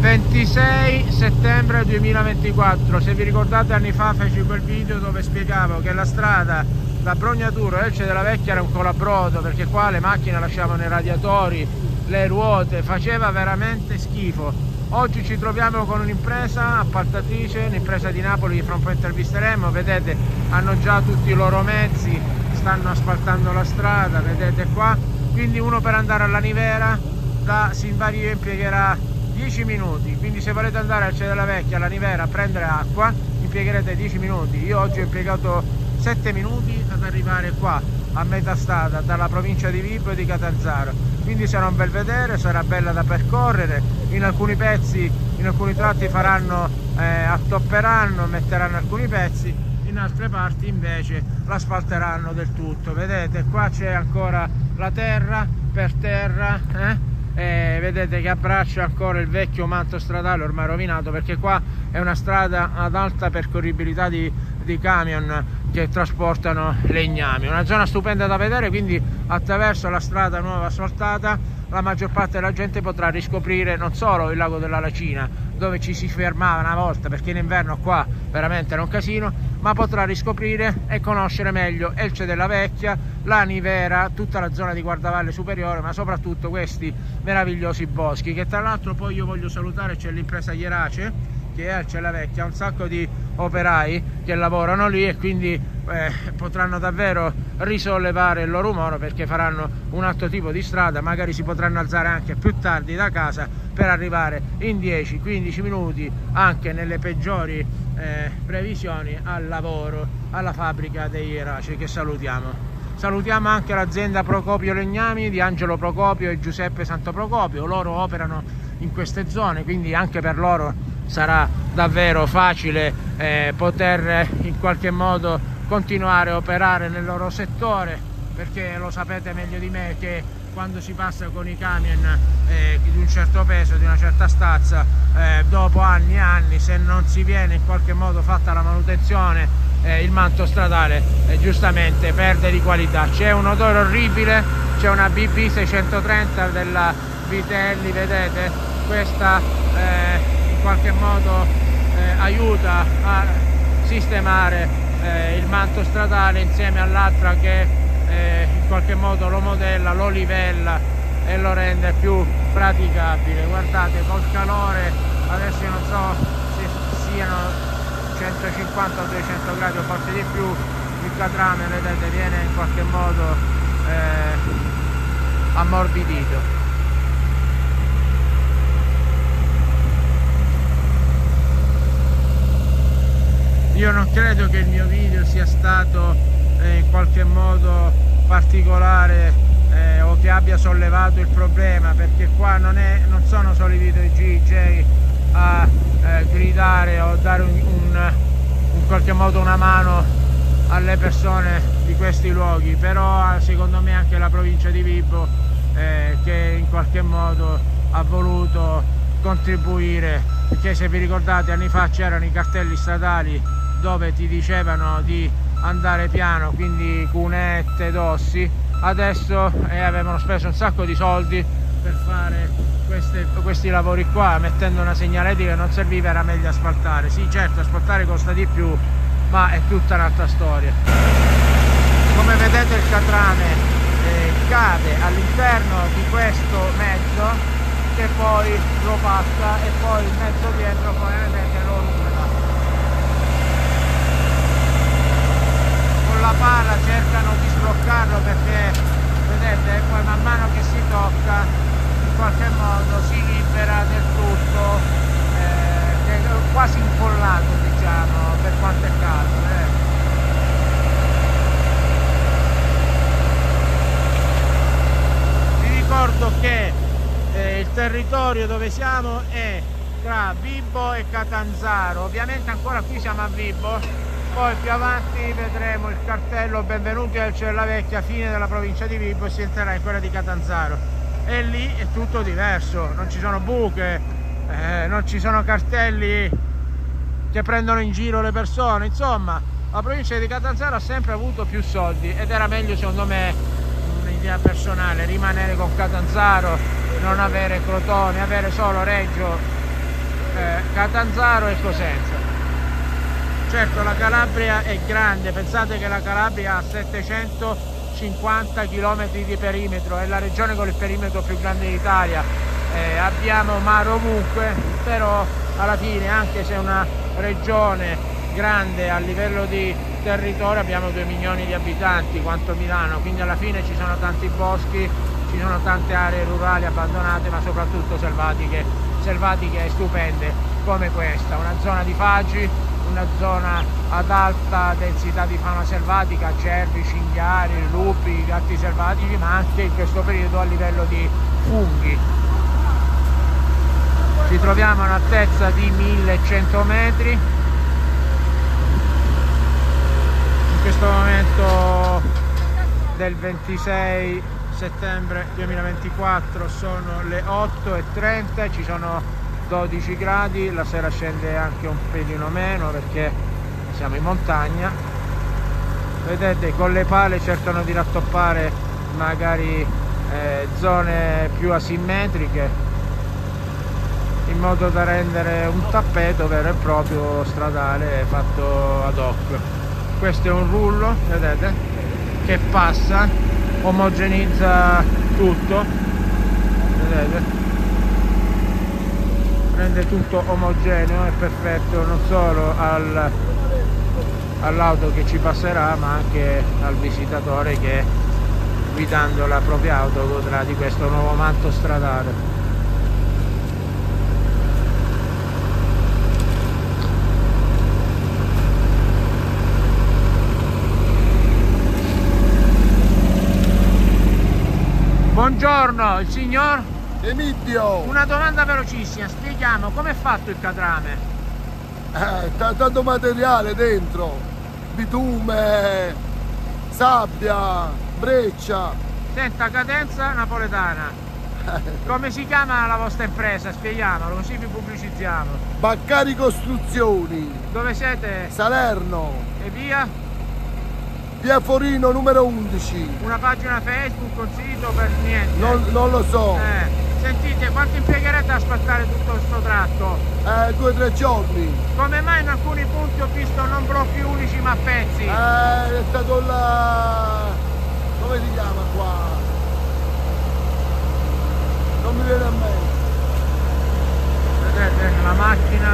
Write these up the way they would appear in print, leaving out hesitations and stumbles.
26 settembre 2024. Se vi ricordate, anni fa feci quel video dove spiegavo che la strada da Brognaturo a Elce della Vecchia era un colabrodo, perché qua le macchine lasciavano i radiatori, le ruote, faceva veramente schifo. Oggi ci troviamo con un'impresa appaltatrice, un'impresa di Napoli che fra un po' intervisteremo. Vedete, hanno già tutti i loro mezzi, stanno asfaltando la strada, vedete qua. Quindi uno per andare alla Nivera da Sinvario impiegherà 10 minuti, quindi se volete andare al Elce della Vecchia, alla Nivera, a prendere acqua, impiegherete 10 minuti. Io oggi ho impiegato 7 minuti ad arrivare qua, a metà strada, dalla provincia di Vibo e di Catanzaro. Quindi sarà un bel vedere, sarà bella da percorrere. In alcuni pezzi, in alcuni tratti faranno, attopperanno, metteranno alcuni pezzi, in altre parti invece l'asfalteranno del tutto. Vedete, qua c'è ancora la terra per terra, vedete che abbraccia ancora il vecchio manto stradale ormai rovinato, perché qua è una strada ad alta percorribilità di camion che trasportano legnami. Una zona stupenda da vedere, quindi attraverso la strada nuova asfaltata la maggior parte della gente potrà riscoprire non solo il lago della Lacina, dove ci si fermava una volta, perché in inverno qua veramente era un casino, ma potrà riscoprire e conoscere meglio Elce della Vecchia, la Nivera, tutta la zona di Guardavalle Superiore, ma soprattutto questi meravigliosi boschi, che tra l'altro poi io voglio salutare. C'è l'impresa Ierace, che è Elce della Vecchia, un sacco di operai che lavorano lì e quindi potranno davvero risollevare il loro umore, perché faranno un altro tipo di strada, magari si potranno alzare anche più tardi da casa per arrivare in 10-15 minuti, anche nelle peggiori previsioni, al lavoro, alla fabbrica dei Ierace, che salutiamo. Salutiamo anche l'azienda Procopio Legnami di Angelo Procopio e Giuseppe Santo Procopio. Loro operano in queste zone, quindi anche per loro sarà davvero facile poter in qualche modo continuare a operare nel loro settore, perché lo sapete meglio di me che quando si passa con i camion di un certo peso, di una certa stazza, dopo anni e anni, se non si viene in qualche modo fatta la manutenzione, il manto stradale giustamente perde di qualità. C'è un odore orribile, c'è una BP 630 della Vitelli, vedete, questa in qualche modo aiuta a sistemare il manto stradale, insieme all'altra che in qualche modo lo modella, lo livella e lo rende più praticabile. Guardate, col calore adesso io non so se siano 150 o 200 gradi o forse di più, il catrame, vedete, viene in qualche modo ammorbidito. Io non credo che il mio video sia stato in qualche modo particolare o che abbia sollevato il problema, perché qua non sono solo i video DJ a gridare o dare in qualche modo una mano alle persone di questi luoghi, però secondo me anche la provincia di Vibo che in qualche modo ha voluto contribuire, perché se vi ricordate anni fa c'erano i cartelli stradali dove ti dicevano di andare piano, quindi cunette, dossi. Adesso avevano speso un sacco di soldi per fare questi lavori qua, mettendo una segnaletica che non serviva, era meglio asfaltare. Sì, certo, asfaltare costa di più, ma è tutta un'altra storia. Come vedete il catrame cade all'interno di questo mezzo, che poi lo passa e poi il mezzo dietro poi vedete lo rulla. La pala cercano di sbloccarlo, perché vedete poi man mano che si tocca in qualche modo si libera del tutto, che è quasi incollato, diciamo, per quanto è caldo. Vi ricordo che il territorio dove siamo è tra Vibo e Catanzaro. Ovviamente ancora qui siamo a Vibo, poi più avanti vedremo il cartello benvenuti a Elce della Vecchia, fine della provincia di Vibo, e si entrerà in quella di Catanzaro, e lì è tutto diverso, non ci sono buche, non ci sono cartelli che prendono in giro le persone. Insomma, la provincia di Catanzaro ha sempre avuto più soldi ed era meglio, secondo me, un'idea personale, rimanere con Catanzaro, non avere Crotone, avere solo Reggio Catanzaro e Cosenza. Certo, la Calabria è grande, pensate che la Calabria ha 750 km di perimetro, è la regione con il perimetro più grande d'Italia, abbiamo mare ovunque, però alla fine, anche se è una regione grande a livello di territorio, abbiamo 2 milioni di abitanti quanto Milano, quindi alla fine ci sono tanti boschi, ci sono tante aree rurali abbandonate, ma soprattutto selvatiche e stupende come questa, una zona di faggi, una zona ad alta densità di fauna selvatica, cervi, cinghiali, lupi, gatti selvatici, ma anche in questo periodo a livello di funghi. Ci troviamo a un'altezza di 1100 metri. In questo momento del 26 settembre 2024 sono le 8:30, ci sono 12 gradi, la sera scende anche un pelino meno perché siamo in montagna. Vedete, con le pale cercano di rattoppare magari zone più asimmetriche, in modo da rendere un tappeto vero e proprio stradale fatto ad hoc. Questo è un rullo, vedete, che passa, omogenizza tutto, vedete, rende tutto omogeneo e perfetto non solo all'auto che ci passerà, ma anche al visitatore che, guidando la propria auto, godrà di questo nuovo manto stradale. Buongiorno, il signor? Emilio! Una domanda velocissima, spieghiamo come è fatto il catrame? Tanto materiale dentro, bitume, sabbia, breccia. Senta, cadenza napoletana. Come si chiama la vostra impresa? Spieghiamolo, così vi pubblicizziamo. Baccari Costruzioni. Dove siete? Salerno. E via? Via Forino numero 11. Una pagina Facebook, un sito, per niente? Non lo so. Sentite, quanto impiegherete ad asfaltare tutto questo tratto? 2 o 3 giorni. Come mai in alcuni punti ho visto non blocchi unici ma pezzi? È stato là... come si chiama qua? Non mi viene a mente. Vedete la macchina,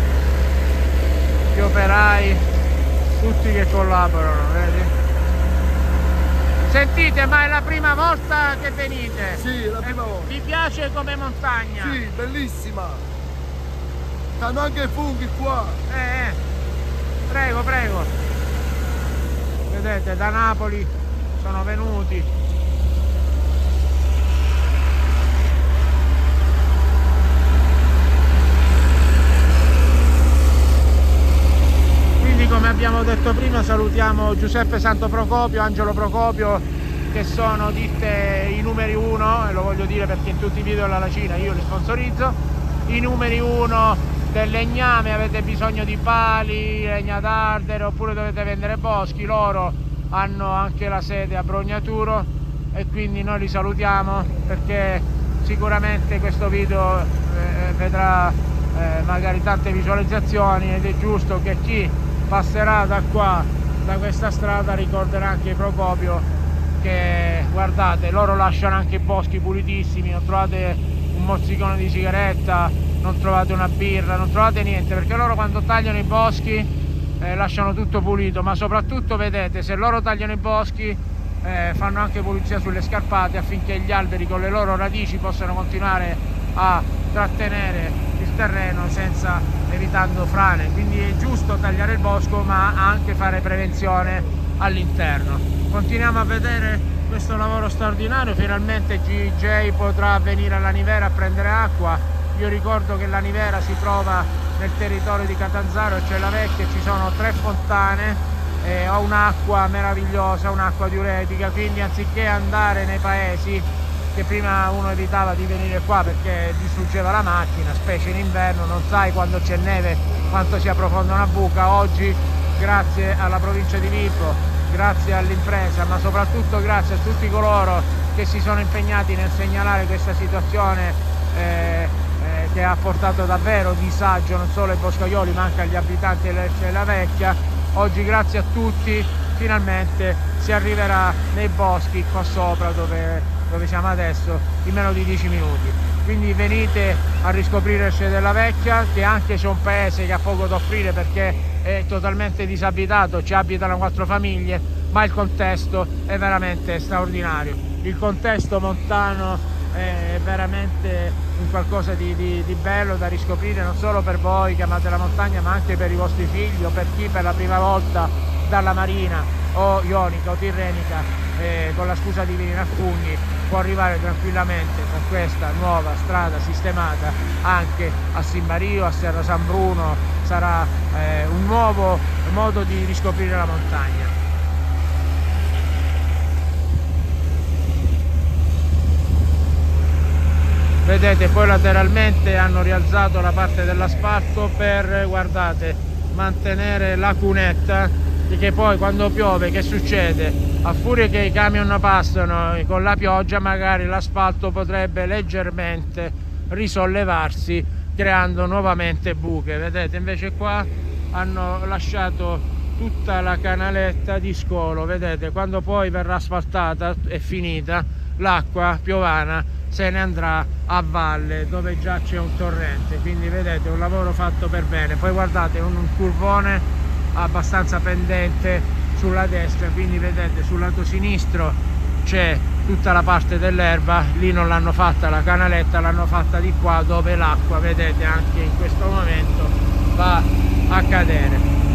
gli operai, tutti che collaborano, vedi? Sentite, ma è la prima volta che venite? Sì, è la prima volta. Vi piace come montagna? Sì, bellissima. Stanno anche i funghi qua. Prego, prego. Vedete, da Napoli sono venuti. Quindi, come abbiamo detto prima, salutiamo Giuseppe Santo Procopio, Angelo Procopio, che sono ditte i numeri 1, e lo voglio dire perché in tutti i video della Lacina io li sponsorizzo, i numeri 1 del legname. Avete bisogno di pali, legna d'ardere, oppure dovete vendere boschi, loro hanno anche la sede a Brognaturo, e quindi noi li salutiamo perché sicuramente questo video vedrà magari tante visualizzazioni, ed è giusto che chi passerà da qua, da questa strada, ricorderà anche Procopio, che guardate, loro lasciano anche i boschi pulitissimi, non trovate un mozzicone di sigaretta, non trovate una birra, non trovate niente, perché loro quando tagliano i boschi lasciano tutto pulito, ma soprattutto, vedete, se loro tagliano i boschi fanno anche pulizia sulle scarpate, affinché gli alberi con le loro radici possano continuare a trattenere il terreno evitando frane. Quindi è giusto tagliare il bosco, ma anche fare prevenzione all'interno. Continuiamo a vedere questo lavoro straordinario. Finalmente GJ potrà venire alla Nivera a prendere acqua. Io ricordo che la Nivera si trova nel territorio di Catanzaro, c'è la vecchia, ci sono 3 fontane, ho un'acqua meravigliosa, un'acqua diuretica, quindi anziché andare nei paesi, che prima uno evitava di venire qua perché distruggeva la macchina, specie in inverno, non sai quando c'è neve quanto sia profonda una buca. Oggi, grazie alla provincia di Vibo, grazie all'impresa, ma soprattutto grazie a tutti coloro che si sono impegnati nel segnalare questa situazione che ha portato davvero disagio non solo ai boscaioli ma anche agli abitanti dell'Elce della Vecchia. Oggi, grazie a tutti, finalmente si arriverà nei boschi qua sopra dove siamo adesso in meno di 10 minuti. Quindi venite a riscoprire Elce della Vecchia, che anche c'è un paese che ha poco da offrire perché è totalmente disabitato, ci abitano 4 famiglie, ma il contesto è veramente straordinario. Il contesto montano è veramente un qualcosa di bello da riscoprire, non solo per voi che amate la montagna, ma anche per i vostri figli o per chi per la prima volta dalla Marina o Ionica o Tirrenica con la scusa di venire a Fugni può arrivare tranquillamente con questa nuova strada sistemata anche a Simmario, a Serra San Bruno. Sarà un nuovo modo di riscoprire la montagna. Vedete, poi lateralmente hanno rialzato la parte dell'asfalto per, guardate, mantenere la cunetta, che poi quando piove che succede? A furia che i camion passano con la pioggia magari l'asfalto potrebbe leggermente risollevarsi creando nuovamente buche. Vedete, invece qua hanno lasciato tutta la canaletta di scolo. Vedete, quando poi verrà asfaltata e finita, l'acqua piovana se ne andrà a valle dove già c'è un torrente. Quindi vedete, un lavoro fatto per bene. Poi guardate, un curvone abbastanza pendente sulla destra, quindi vedete sul lato sinistro c'è tutta la parte dell'erba, lì non l'hanno fatta la canaletta, l'hanno fatta di qua dove l'acqua, vedete, anche in questo momento va a cadere.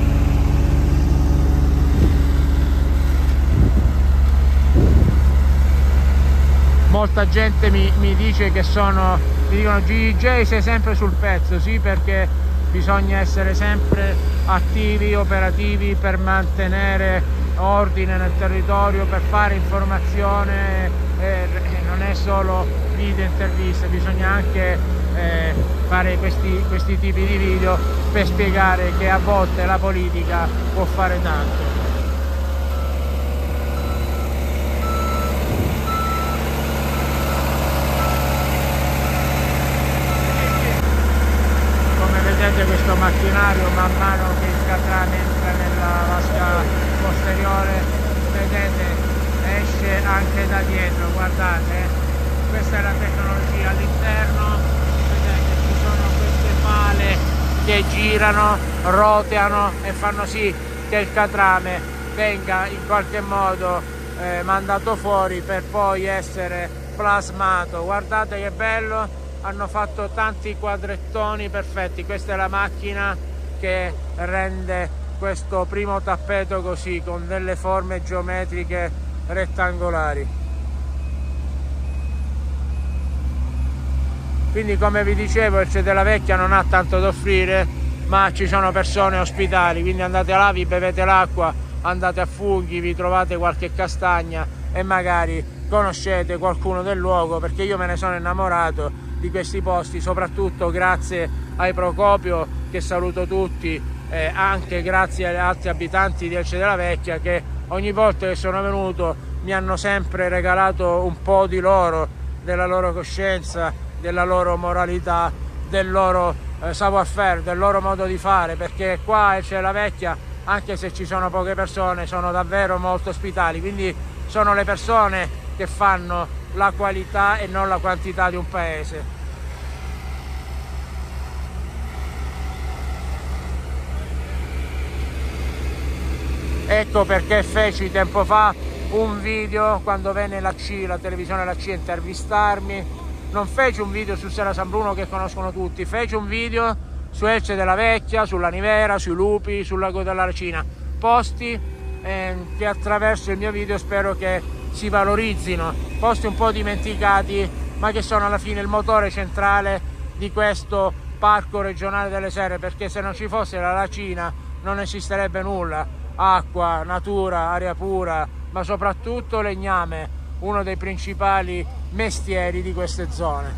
Molta gente mi dice che mi dicono GJ sei sempre sul pezzo. Sì, perché bisogna essere sempre attivi, operativi per mantenere ordine nel territorio, per fare informazione, non è solo video interviste, bisogna anche fare questi tipi di video per spiegare che a volte la politica può fare tanto. Questo macchinario, man mano che il catrame entra nella vasca posteriore, vedete, esce anche da dietro. Guardate, questa è la tecnologia. All'interno vedete ci sono queste pale che girano, roteano e fanno sì che il catrame venga in qualche modo mandato fuori per poi essere plasmato. Guardate che bello! Hanno fatto tanti quadrettoni perfetti. Questa è la macchina che rende questo primo tappeto così, con delle forme geometriche rettangolari. Quindi, come vi dicevo, Elce della Vecchia non ha tanto da offrire, ma ci sono persone ospitali, quindi andate là, vi bevete l'acqua, andate a funghi, vi trovate qualche castagna e magari conoscete qualcuno del luogo, perché io me ne sono innamorato di questi posti, soprattutto grazie ai Procopio, che saluto tutti, anche grazie agli altri abitanti di Elce della Vecchia che ogni volta che sono venuto mi hanno sempre regalato un po' di loro, della loro coscienza, della loro moralità, del loro savoir-faire, del loro modo di fare, perché qua a Elce della Vecchia, anche se ci sono poche persone, sono davvero molto ospitali, quindi sono le persone che fanno la qualità e non la quantità di un paese. Ecco perché feci tempo fa un video quando venne la C, la televisione La C, a intervistarmi. Non feci un video su Serra San Bruno che conoscono tutti, feci un video su Elce della Vecchia, sulla Nivera, sui lupi, sul lago della Racina, posti che attraverso il mio video spero che si valorizzino, posti un po' dimenticati ma che sono alla fine il motore centrale di questo parco regionale delle Serre, perché se non ci fosse la Racina non esisterebbe nulla. Acqua, natura, aria pura, ma soprattutto legname, uno dei principali mestieri di queste zone.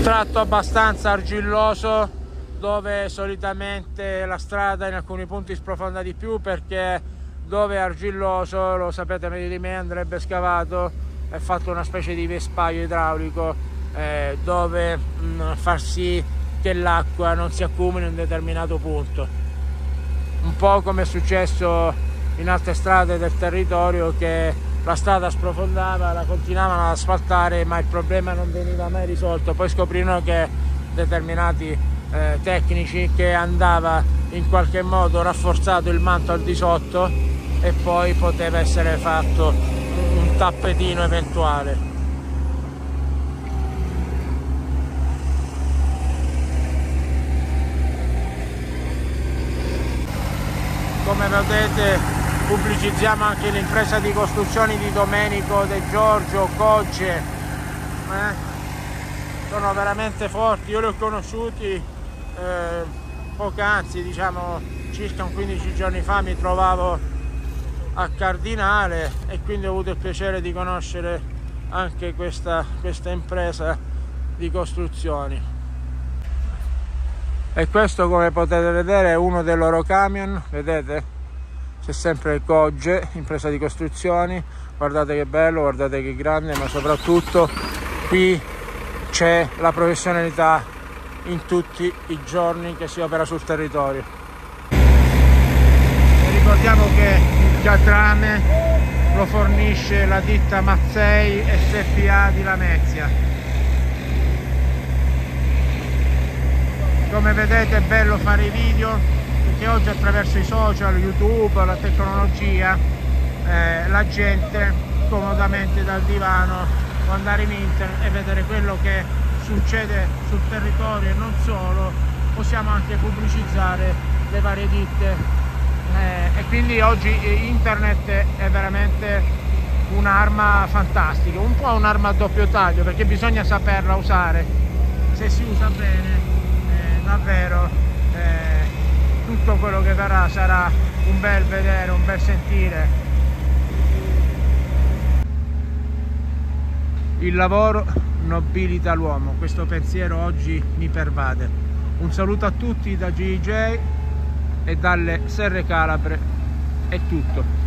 tratto abbastanza argilloso dove solitamente la strada in alcuni punti sprofonda di più, perché dove è argilloso, lo sapete meglio di me, andrebbe scavato e fatto una specie di vespaio idraulico dove far sì che l'acqua non si accumuli in un determinato punto, un po' come è successo in altre strade del territorio, che la strada sprofondava, la continuavano ad asfaltare ma il problema non veniva mai risolto. Poi scoprirono che determinati tecnici che andava in qualche modo rafforzato il manto al di sotto e poi poteva essere fatto un tappetino eventuale. Come vedete pubblicizziamo anche l'impresa di costruzioni di Domenico De Giorgio Cogge, sono veramente forti, io li ho conosciuti poc'anzi, diciamo circa 15 giorni fa mi trovavo a Cardinale e quindi ho avuto il piacere di conoscere anche questa impresa di costruzioni. E questo, come potete vedere, è uno dei loro camion, vedete? C'è sempre il Cogge, impresa di costruzioni, guardate che bello, guardate che grande, ma soprattutto qui c'è la professionalità in tutti i giorni che si opera sul territorio. E ricordiamo che il catrame lo fornisce la ditta Mazzei SPA di Lamezia. Come vedete è bello fare i video, perché oggi attraverso i social, YouTube, la tecnologia, la gente comodamente dal divano può andare in internet e vedere quello che succede sul territorio e non solo. Possiamo anche pubblicizzare le varie ditte e quindi oggi internet è veramente un'arma fantastica, un po' un'arma a doppio taglio, perché bisogna saperla usare. Se si usa bene davvero tutto quello che verrà sarà un bel vedere, un bel sentire. Il lavoro nobilita l'uomo, questo pensiero oggi mi pervade. Un saluto a tutti da GJ e dalle Serre Calabre, è tutto.